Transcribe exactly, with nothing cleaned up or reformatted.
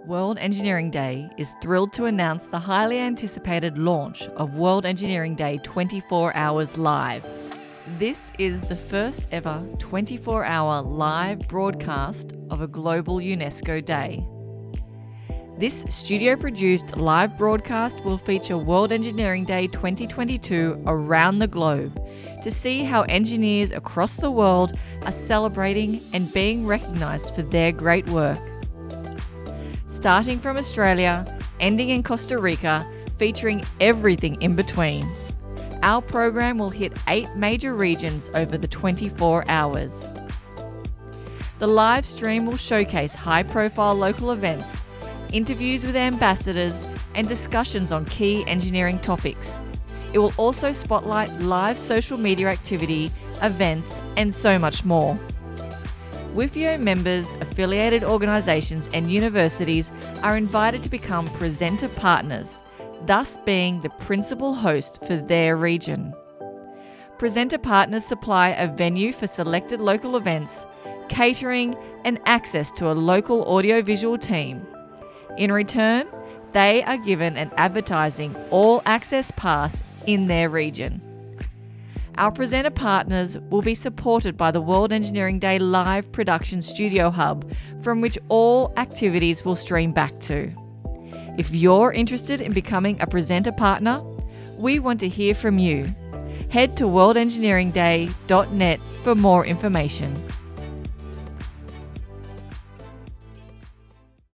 World Engineering Day is thrilled to announce the highly anticipated launch of World Engineering Day twenty-four hours live. This is the first ever twenty-four hour live broadcast of a Global UNESCO Day. This studio-produced live broadcast will feature World Engineering Day twenty twenty-two around the globe to see how engineers across the world are celebrating and being recognised for their great work. Starting from Australia, ending in Costa Rica, featuring everything in between. Our program will hit eight major regions over the twenty-four hours. The live stream will showcase high-profile local events, interviews with ambassadors, and discussions on key engineering topics. It will also spotlight live social media activity, events, and so much more. W I F I O members, affiliated organisations and universities are invited to become presenter partners, thus being the principal host for their region. Presenter partners supply a venue for selected local events, catering, and access to a local audiovisual team. In return, they are given an advertising all-access pass in their region. Our presenter partners will be supported by the World Engineering Day Live Production Studio Hub, from which all activities will stream back to. If you're interested in becoming a presenter partner, we want to hear from you. Head to world engineering day dot net for more information.